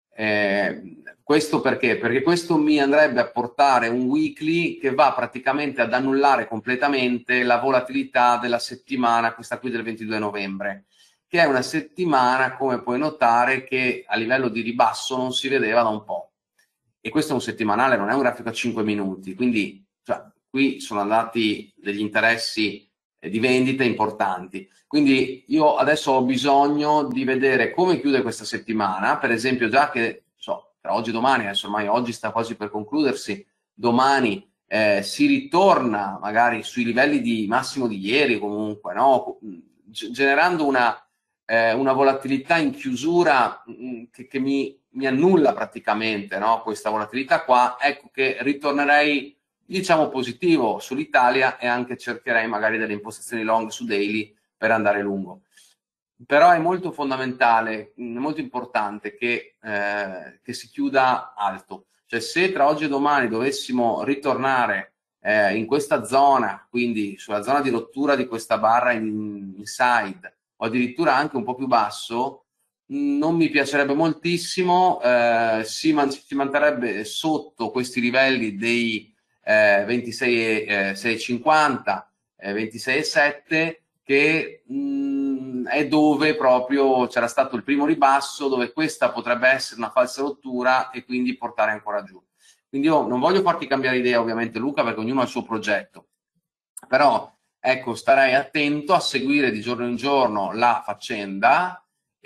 B: Eh, questo perché? Perché questo mi andrebbe a portare un weekly che va praticamente ad annullare completamente la volatilità della settimana, questa qui del ventidue novembre, che è una settimana, come puoi notare, che a livello di ribasso non si vedeva da un po'. E questo è un settimanale, non è un grafico a cinque minuti, quindi cioè, qui sono andati degli interessi eh, di vendita importanti. Quindi io adesso ho bisogno di vedere come chiude questa settimana, per esempio già che, so, tra oggi e domani, adesso ormai oggi sta quasi per concludersi, domani eh, si ritorna magari sui livelli di massimo di ieri comunque, no? Generando una, eh, una volatilità in chiusura mh, che, che mi, mi annulla praticamente, no? Questa volatilità qua, ecco che ritornerei diciamo positivo sull'Italia e anche cercherei magari delle impostazioni long su daily per andare lungo. Però è molto fondamentale, è molto importante che, eh, che si chiuda alto. Cioè se tra oggi e domani dovessimo ritornare eh, in questa zona, quindi sulla zona di rottura di questa barra in, inside, o addirittura anche un po' più basso, non mi piacerebbe moltissimo, eh, si, man si manterrebbe sotto questi livelli dei eh, ventisei virgola cinquanta, eh, ventisei virgola sette, che mh, è dove proprio c'era stato il primo ribasso, dove questa potrebbe essere una falsa rottura e quindi portare ancora giù. Quindi io non voglio farti cambiare idea ovviamente Luca, perché ognuno ha il suo progetto, però ecco, starei attento a seguire di giorno in giorno la faccenda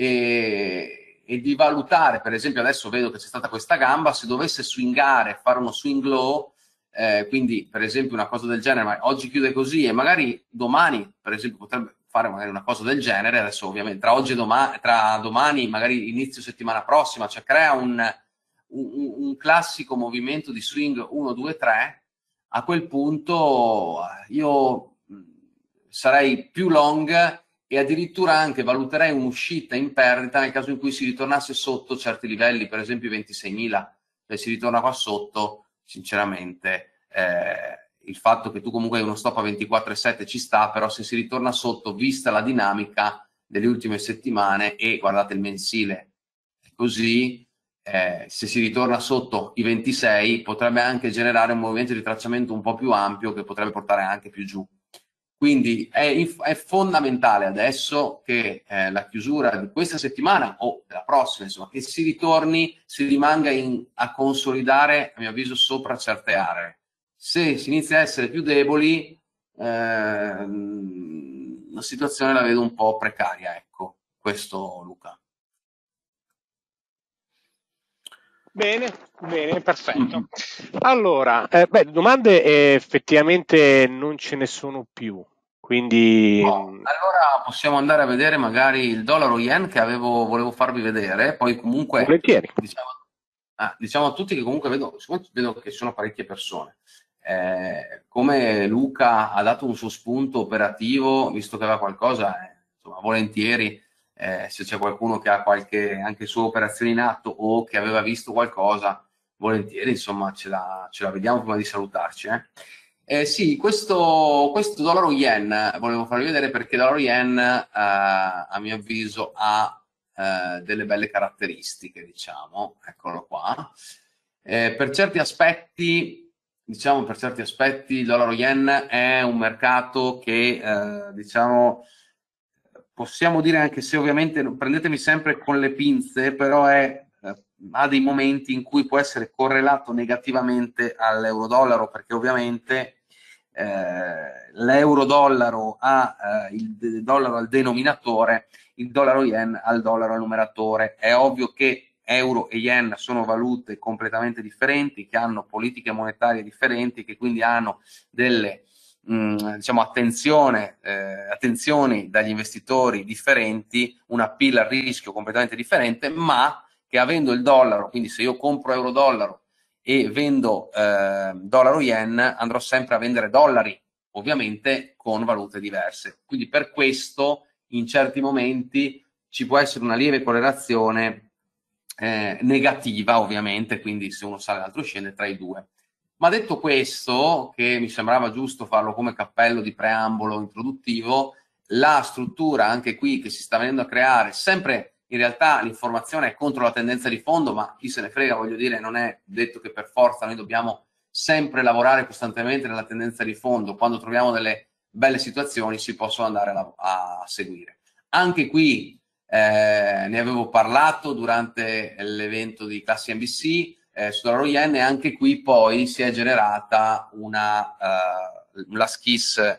B: e, e di valutare, per esempio adesso vedo che c'è stata questa gamba, se dovesse swingare, fare uno swing low, eh, quindi per esempio una cosa del genere, ma oggi chiude così e magari domani per esempio potrebbe fare magari una cosa del genere, adesso ovviamente tra oggi e domani, tra domani magari inizio settimana prossima, cioè crea un, un, un classico movimento di swing uno, due, tre, a quel punto io sarei più long e addirittura anche valuterei un'uscita in perdita nel caso in cui si ritornasse sotto certi livelli, per esempio i ventiseimila, se si ritorna qua sotto, sinceramente eh, il fatto che tu comunque hai uno stop a ventiquattro virgola sette ci sta, però se si ritorna sotto, vista la dinamica delle ultime settimane e guardate il mensile così, eh, se si ritorna sotto i ventisei potrebbe anche generare un movimento di tracciamento un po' più ampio che potrebbe portare anche più giù. Quindi è, è fondamentale adesso che eh, la chiusura di questa settimana o della prossima, insomma, che si ritorni, si rimanga in, a consolidare, a mio avviso, sopra certe aree. Se si inizia a essere più deboli, eh, la situazione la vedo un po' precaria, ecco, questo Luca.
A: Bene, bene, perfetto. Allora, eh, beh, domande eh, effettivamente non ce ne sono più, quindi...
B: Oh, allora possiamo andare a vedere magari il dollaro yen che avevo, volevo farvi vedere, poi comunque
A: volentieri.
B: diciamo, Ah, diciamo a tutti che comunque vedo, vedo che ci sono parecchie persone. Eh, come Luca ha dato un suo spunto operativo, visto che aveva qualcosa, eh, insomma, volentieri, eh, se c'è qualcuno che ha qualche anche sua operazione in atto o che aveva visto qualcosa, volentieri, insomma, ce la, ce la vediamo prima di salutarci. Eh. Eh, sì, questo, questo dollaro yen volevo farvi vedere perché dollaro yen, eh, a mio avviso, ha eh, delle belle caratteristiche, diciamo, eccolo qua. Eh, per certi aspetti, diciamo, per certi aspetti il dollaro yen è un mercato che, eh, diciamo, possiamo dire, anche se ovviamente prendetemi sempre con le pinze, però è, eh, ha dei momenti in cui può essere correlato negativamente all'euro-dollaro, perché ovviamente eh, l'euro-dollaro ha eh, il dollaro al denominatore, il dollaro yen al dollaro al numeratore. È ovvio che euro e yen sono valute completamente differenti, che hanno politiche monetarie differenti, che quindi hanno delle mh, diciamo attenzione, eh, attenzioni dagli investitori differenti, un appeal al rischio completamente differente, ma che avendo il dollaro, quindi se io compro euro-dollaro e vendo eh, dollaro-yen, andrò sempre a vendere dollari, ovviamente con valute diverse. Quindi per questo in certi momenti ci può essere una lieve correlazione eh, negativa, ovviamente, quindi se uno sale l'altro scende tra i due. Ma detto questo, che mi sembrava giusto farlo come cappello di preambolo introduttivo, la struttura anche qui che si sta venendo a creare, sempre in realtà l'informazione è contro la tendenza di fondo, ma chi se ne frega, voglio dire, non è detto che per forza noi dobbiamo sempre lavorare costantemente nella tendenza di fondo. Quando troviamo delle belle situazioni si possono andare a, a seguire. Anche qui eh, ne avevo parlato durante l'evento di Classi N B C eh, su dollaro yen, e anche qui poi si è generata una uh, la schiss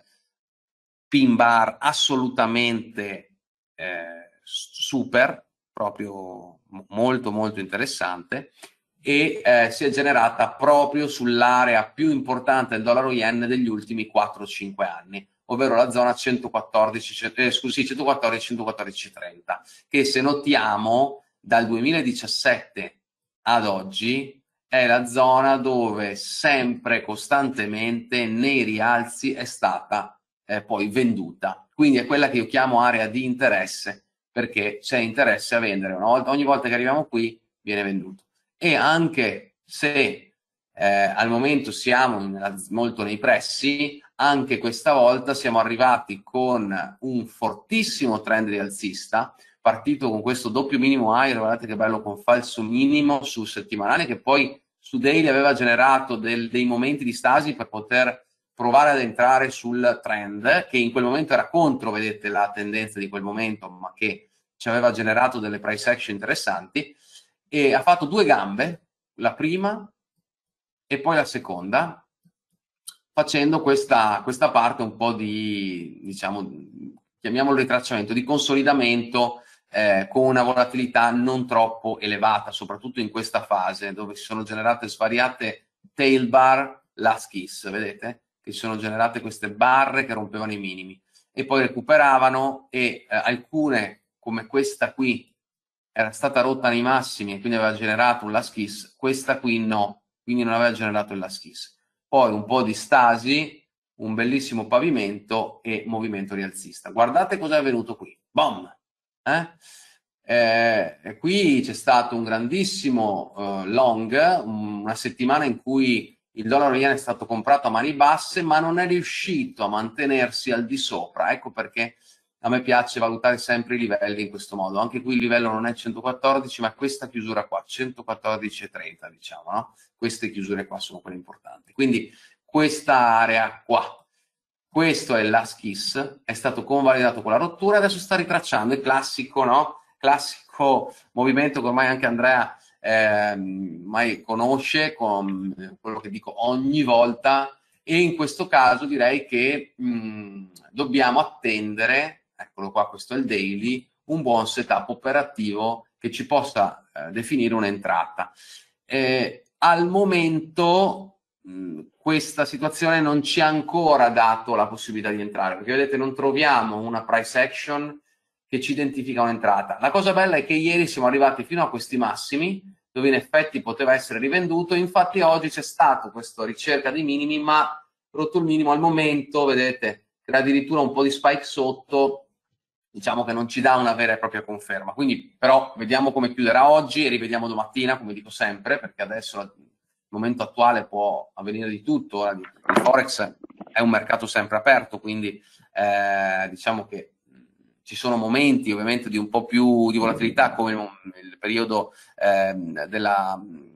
B: pin bar assolutamente eh, super, proprio molto molto interessante, e eh, si è generata proprio sull'area più importante del dollaro yen degli ultimi quattro cinque anni, ovvero la zona centoquattordici, eh, scusi, centoquattordici centoquattordici trenta, che se notiamo dal duemiladiciassette ad oggi è la zona dove sempre costantemente nei rialzi è stata eh, poi venduta. Quindi è quella che io chiamo area di interesse, perché c'è interesse a vendere. Una volta, ogni volta che arriviamo qui viene venduto. E anche se eh, al momento siamo in, molto nei pressi, anche questa volta siamo arrivati con un fortissimo trend rialzista, partito con questo doppio minimo high, guardate che bello, con falso minimo su settimanale, che poi su daily aveva generato del, dei momenti di stasi per poter provare ad entrare sul trend, che in quel momento era contro, vedete, la tendenza di quel momento, ma che ci aveva generato delle price action interessanti, e ha fatto due gambe, la prima e poi la seconda, facendo questa, questa parte un po' di, diciamo, chiamiamolo ritracciamento, di consolidamento eh, con una volatilità non troppo elevata, soprattutto in questa fase dove si sono generate svariate tail bar, last kiss, vedete? Che si sono generate queste barre che rompevano i minimi e poi recuperavano, e eh, alcune, come questa qui, era stata rotta nei massimi e quindi aveva generato un last kiss, questa qui no, quindi non aveva generato il last kiss. Poi un po' di stasi, un bellissimo pavimento e movimento rialzista. Guardate cosa è avvenuto qui. Boom! Eh? Eh, qui c'è stato un grandissimo uh, long, una settimana in cui il dollaro yen è stato comprato a mani basse, ma non è riuscito a mantenersi al di sopra. Ecco perché a me piace valutare sempre i livelli in questo modo. Anche qui il livello non è centoquattordici, ma questa chiusura qua, centoquattordici e trenta, diciamo, no? Queste chiusure qua sono quelle importanti. Quindi questa area qua, questo è il last kiss, è stato convalidato con la rottura, adesso sta ritracciando il classico, no? Classico movimento che ormai anche Andrea eh, mai conosce, con quello che dico ogni volta, e in questo caso direi che mh, dobbiamo attendere, eccolo qua, questo è il daily, un buon setup operativo che ci possa eh, definire un'entrata. Eh, al momento mh, questa situazione non ci ha ancora dato la possibilità di entrare, perché vedete non troviamo una price action che ci identifica un'entrata. La cosa bella è che ieri siamo arrivati fino a questi massimi, dove in effetti poteva essere rivenduto. Infatti oggi c'è stata questa ricerca dei minimi, ma rotto il minimo al momento, vedete, crea addirittura un po' di spike sotto, diciamo che non ci dà una vera e propria conferma. Quindi però vediamo come chiuderà oggi e rivediamo domattina, come dico sempre, perché adesso il momento attuale può avvenire di tutto. Ora, il Forex è un mercato sempre aperto, quindi eh, diciamo che ci sono momenti ovviamente di un po' più di volatilità, come il periodo eh, della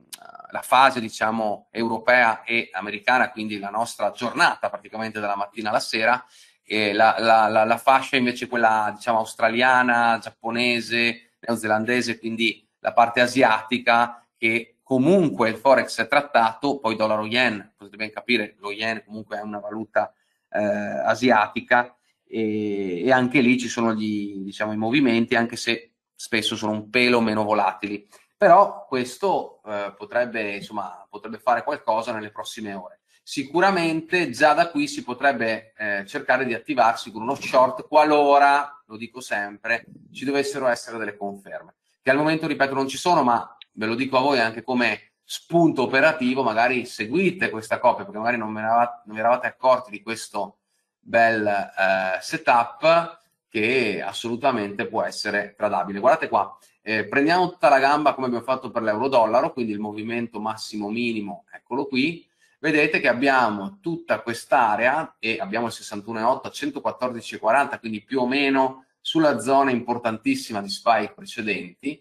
B: la fase diciamo europea e americana, quindi la nostra giornata praticamente dalla mattina alla sera, e la, la, la, la fascia invece quella diciamo australiana, giapponese, neozelandese, quindi la parte asiatica, che comunque il Forex è trattato, poi dollaro yen, potete ben capire, lo yen comunque è una valuta eh, asiatica, e, e anche lì ci sono gli, diciamo, i movimenti, anche se spesso sono un pelo meno volatili. Però questo eh, potrebbe, insomma, potrebbe fare qualcosa nelle prossime ore. Sicuramente già da qui si potrebbe eh, cercare di attivarsi con uno short qualora, lo dico sempre, ci dovessero essere delle conferme, che al momento, ripeto, non ci sono, ma ve lo dico a voi anche come spunto operativo, magari seguite questa coppia, perché magari non, me ne eravate, non vi eravate accorti di questo bel eh, setup, che assolutamente può essere tradabile. Guardate qua, eh, prendiamo tutta la gamba come abbiamo fatto per l'euro-dollaro, quindi il movimento massimo-minimo, eccolo qui. Vedete che abbiamo tutta quest'area e abbiamo il sessantuno virgola otto a centoquattordici virgola quaranta, quindi più o meno sulla zona importantissima di spike precedenti,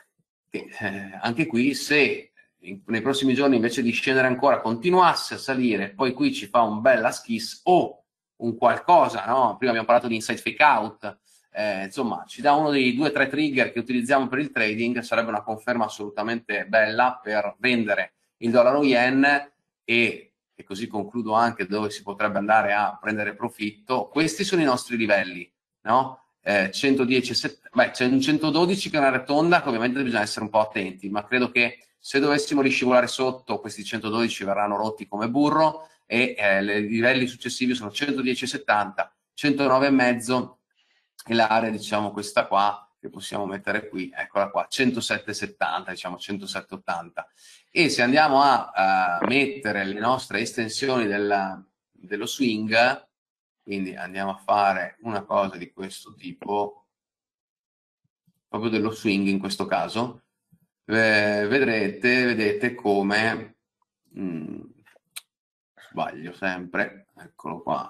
B: che eh, anche qui se in, nei prossimi giorni invece di scendere ancora continuasse a salire, poi qui ci fa un bel kiss o un qualcosa, no? Prima abbiamo parlato di inside fake out, eh, insomma ci dà uno dei due o tre trigger che utilizziamo per il trading, sarebbe una conferma assolutamente bella per vendere il dollaro yen. E, e così concludo anche dove si potrebbe andare a prendere profitto. Questi sono i nostri livelli, no? Eh, centodieci, beh, c'è un centododici che è una rotonda, che ovviamente bisogna essere un po' attenti, ma credo che se dovessimo riscivolare sotto, questi centododici verranno rotti come burro, e eh, i livelli successivi sono centodieci virgola settanta, centonove virgola cinque, e l'area, diciamo, questa qua che possiamo mettere qui, eccola qua, centosette virgola settanta, diciamo centosette virgola ottanta. E se andiamo a, a mettere le nostre estensioni della, dello swing, quindi andiamo a fare una cosa di questo tipo, proprio dello swing in questo caso, eh, vedrete, vedete come mh, sbaglio sempre, eccolo qua.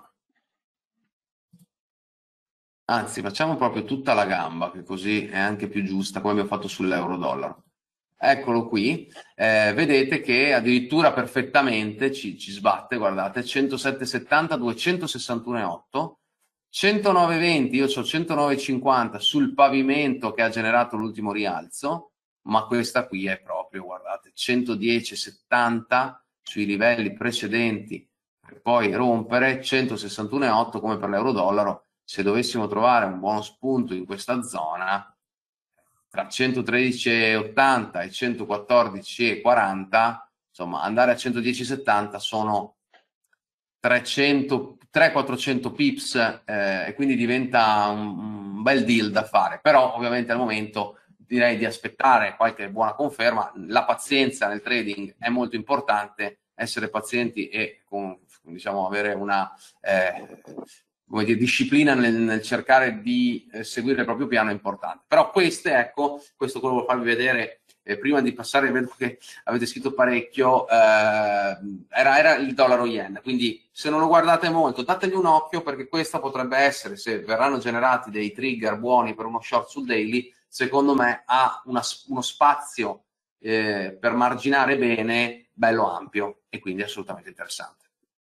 B: Anzi, facciamo proprio tutta la gamba, che così è anche più giusta, come abbiamo fatto sull'euro-dollaro. Eccolo qui, eh, vedete che addirittura perfettamente ci, ci sbatte, guardate, centosette virgola settanta, duecentosessantuno virgola otto, centonove virgola venti, io ho centonove virgola cinquanta sul pavimento che ha generato l'ultimo rialzo, ma questa qui è proprio, guardate, centodieci virgola settanta sui livelli precedenti per poi rompere, centosessantuno virgola otto come per l'euro-dollaro. Se dovessimo trovare un buono spunto in questa zona, tra centotredici virgola ottanta e centoquattordici virgola quaranta, insomma, andare a centodieci virgola settanta sono trecento, trecento quattrocento pips, eh, e quindi diventa un, un bel deal da fare. Però ovviamente al momento direi di aspettare qualche buona conferma. La pazienza nel trading è molto importante, essere pazienti e con, diciamo, avere una eh, come dire, disciplina nel, nel cercare di eh, seguire il proprio piano è importante. Però queste, ecco, questo quello volevo farvi vedere eh, prima di passare, vedo che avete scritto parecchio, eh, era, era il dollaro yen, quindi se non lo guardate molto dategli un occhio, perché questa potrebbe essere, se verranno generati dei trigger buoni per uno short sul daily, secondo me ha una, uno spazio eh, per marginare bene bello ampio, e quindi assolutamente interessante.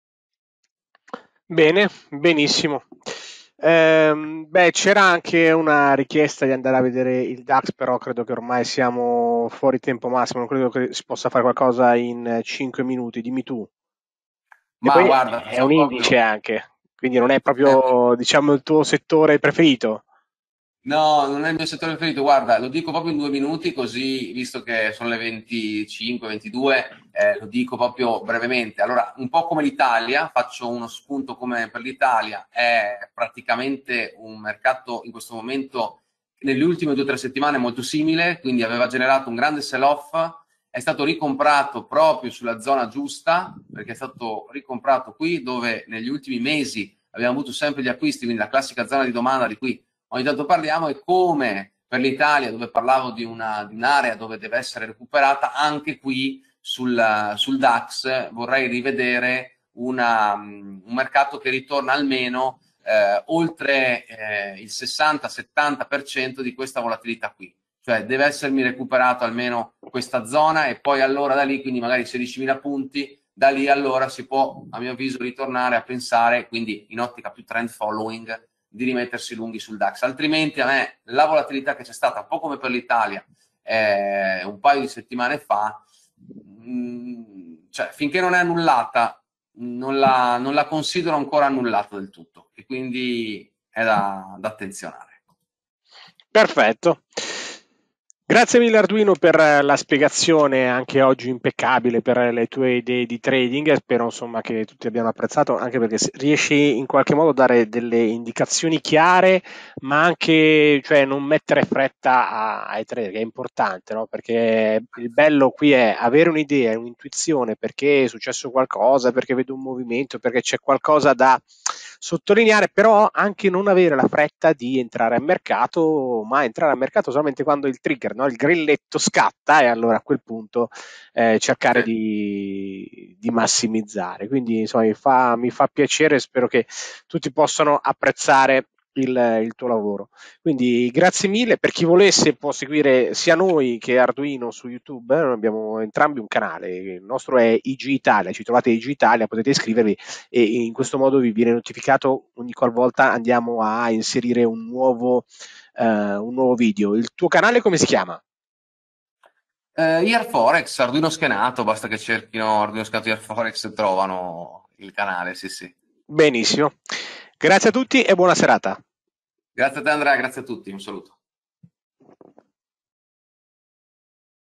A: Bene, benissimo. Ehm, beh, c'era anche una richiesta di andare a vedere il DAX, però credo che ormai siamo fuori tempo massimo, non credo che si possa fare qualcosa in cinque minuti, dimmi tu. E
B: Ma
A: poi
B: guarda,
A: è un
B: facciamo
A: indice
B: proprio...
A: anche, quindi non è
B: Eh,
A: proprio, diciamo, il tuo settore preferito.
B: No, non è il mio settore preferito, guarda, lo dico proprio in due minuti, così, visto che sono le venticinque, ventidue, eh, lo dico proprio brevemente. Allora, un po' come l'Italia, faccio uno spunto come per l'Italia, è praticamente un mercato in questo momento, nelle ultime due o tre settimane, molto simile, quindi aveva generato un grande sell-off, è stato ricomprato proprio sulla zona giusta, perché è stato ricomprato qui dove negli ultimi mesi abbiamo avuto sempre gli acquisti, quindi la classica zona di domanda di cui ogni tanto parliamo, e come per l'Italia, dove parlavo di, una, di un'area dove deve essere recuperata, anche qui sul, sul DAX vorrei rivedere una, un mercato che ritorna almeno eh, oltre eh, il sessanta settanta per cento di questa volatilità qui. Cioè deve essermi recuperato almeno questa zona, e poi allora da lì, quindi magari sedicimila punti, da lì allora si può, a mio avviso, ritornare a pensare, quindi in ottica più trend following, di rimettersi lunghi sul DAX. Altrimenti a me la volatilità che c'è stata, un po' come per l'Italia eh, un paio di settimane fa, mh, cioè finché non è annullata non la, non la considero ancora annullata del tutto, e quindi è da, da attenzionare.
A: Perfetto. Grazie mille Arduino per la spiegazione anche oggi impeccabile, per le tue idee di trading, e spero insomma che tutti abbiano apprezzato, anche perché riesci in qualche modo a dare delle indicazioni chiare, ma anche, cioè, non mettere fretta a- ai trader, che è importante, no? Perché il bello qui è avere un'idea, un'intuizione, perché è successo qualcosa, perché vedo un movimento, perché c'è qualcosa da sottolineare, però anche non avere la fretta di entrare al mercato, ma entrare al mercato solamente quando il trigger, no? Il grilletto scatta, e allora a quel punto eh, cercare
B: Sì.
A: di, di massimizzare. Quindi insomma mi fa, mi fa piacere, spero che tutti possano apprezzare il, il tuo lavoro. Quindi grazie mille. Per chi volesse può seguire sia noi che Arduino su YouTube, eh, noi abbiamo entrambi un canale, il nostro è I G Italia, ci trovate I G Italia, potete iscrivervi, e in questo modo vi viene notificato ogni qualvolta andiamo a inserire un nuovo, eh, un nuovo video. Il tuo canale come si chiama?
B: Eh, Airforex, Arduino schenato, basta che cerchino Arduino schenato Airforex e trovano il canale, sì sì.
A: Benissimo. Grazie a tutti e buona serata.
B: Grazie a te Andrea, grazie a tutti, un saluto.